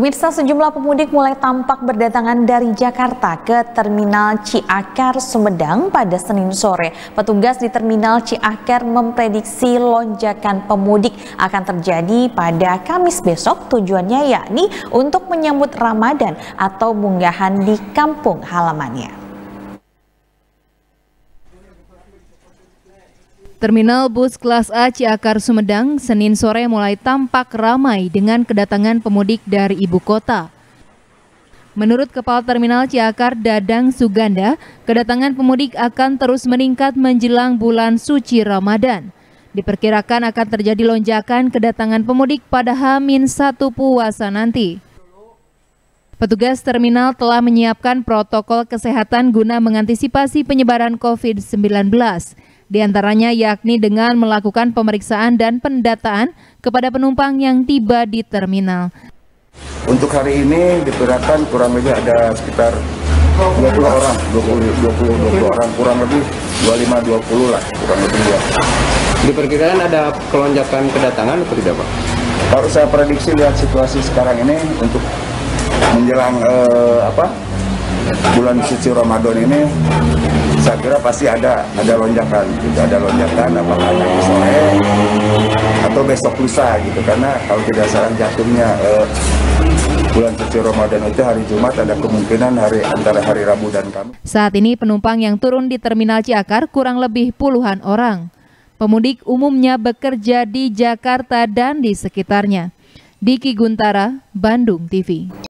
Pemirsa, sejumlah pemudik mulai tampak berdatangan dari Jakarta ke Terminal Ciakar Sumedang pada Senin sore. Petugas di Terminal Ciakar memprediksi lonjakan pemudik akan terjadi pada Kamis besok, tujuannya yakni untuk menyambut Ramadan atau munggahan di kampung halamannya. Terminal bus kelas A Ciakar Sumedang Senin sore mulai tampak ramai dengan kedatangan pemudik dari ibu kota. Menurut Kepala Terminal Ciakar Dadang Suganda, kedatangan pemudik akan terus meningkat menjelang bulan suci Ramadan. Diperkirakan akan terjadi lonjakan kedatangan pemudik pada H-1 puasa nanti. Petugas terminal telah menyiapkan protokol kesehatan guna mengantisipasi penyebaran COVID-19. Di antaranya yakni dengan melakukan pemeriksaan dan pendataan kepada penumpang yang tiba di terminal. Untuk hari ini diperkirakan kurang lebih ada sekitar 20 orang, 20 orang, kurang lebih 25-20 lah, kurang lebih ya. Diperkirakan ada kelonjakan kedatangan atau tidak, Pak? Kalau saya prediksi lihat situasi sekarang ini untuk menjelang bulan suci Ramadan ini, saya kira pasti ada lonjakan, gitu. Ada lonjakan apakah nanti sore atau besok lusa gitu, karena kalau tidak salah jatuhnya bulan suci Ramadan itu hari Jumat, ada kemungkinan antara hari Rabu dan Kamis. Saat ini penumpang yang turun di Terminal Ciakar kurang lebih puluhan orang. Pemudik umumnya bekerja di Jakarta dan di sekitarnya. Diki Guntara, Bandung TV.